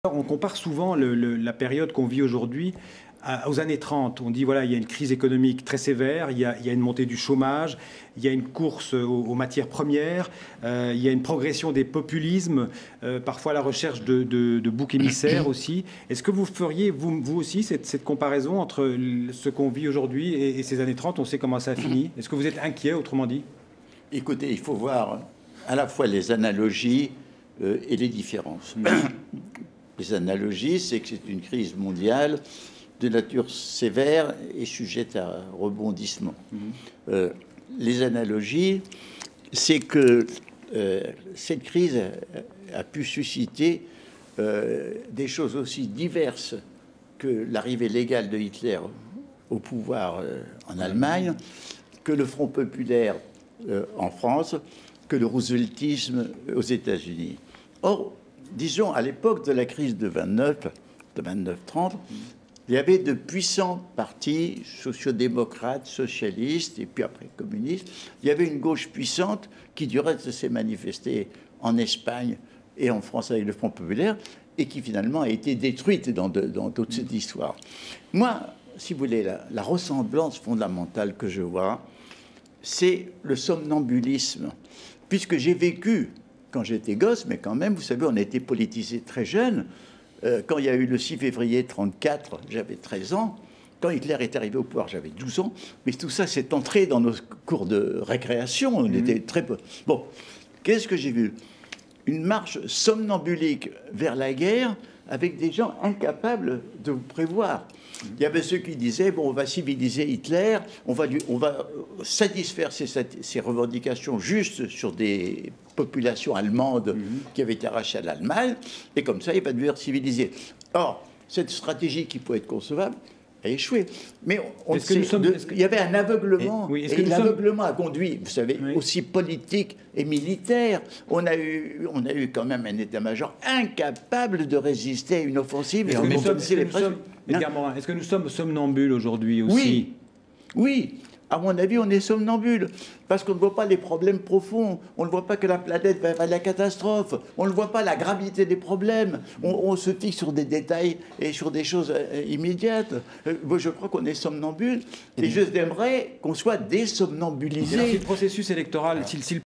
On compare souvent la période qu'on vit aujourd'hui aux années 30. On dit, voilà, il y a une crise économique très sévère, il y a une montée du chômage, il y a une course aux matières premières, il y a une progression des populismes, parfois la recherche de boucs émissaires aussi. Est-ce que vous feriez, vous aussi, cette comparaison entre ce qu'on vit aujourd'hui et ces années 30? On sait comment ça a fini. Est-ce que vous êtes inquiet, autrement dit? Écoutez, il faut voir à la fois les analogies et les différences. Les analogies, c'est que c'est une crise mondiale de nature sévère et sujette à rebondissement. Les analogies, c'est que cette crise a pu susciter des choses aussi diverses que l'arrivée légale de Hitler au pouvoir en Allemagne, que le Front populaire en France, que le rooseveltisme aux États-Unis. Or, disons, à l'époque de la crise de 29-30, il y avait de puissants partis sociodémocrates, socialistes, et puis après communistes. Il y avait une gauche puissante qui, du reste, s'est manifestée en Espagne et en France avec le Front populaire, et qui finalement a été détruite dans toute cette histoire. Moi, si vous voulez, la ressemblance fondamentale que je vois, c'est le somnambulisme, puisque j'ai vécu quand j'étais gosse, mais quand même, vous savez, on a été politisé très jeune. Quand il y a eu le 6 février 1934, j'avais 13 ans. Quand Hitler est arrivé au pouvoir, j'avais 12 ans. Mais tout ça s'est entré dans nos cours de récréation. On était très peu. Bon, qu'est-ce que j'ai vu? Une marche somnambulique vers la guerre avec des gens incapables de vous prévoir. Il y avait ceux qui disaient, bon, on va civiliser Hitler, on va satisfaire ses revendications justes sur des populations allemandes qui avaient été arrachées à l'Allemagne, et comme ça, il va devenir civilisé. Or, cette stratégie qui peut être concevable a échoué. Mais il y avait un aveuglement, et l'aveuglement a conduit, vous savez, aussi politique et militaire. On a eu quand même un état-major incapable de résister à une offensive. Est-ce que nous sommes somnambules aujourd'hui aussi? Oui. À mon avis, on est somnambule, parce qu'on ne voit pas les problèmes profonds, on ne voit pas que la planète va à la catastrophe, on ne voit pas la gravité des problèmes, on se fixe sur des détails et sur des choses immédiates. Moi, je crois qu'on est somnambule, et je aimerais qu'on soit désomnambulisé. Si le processus électoral, s'il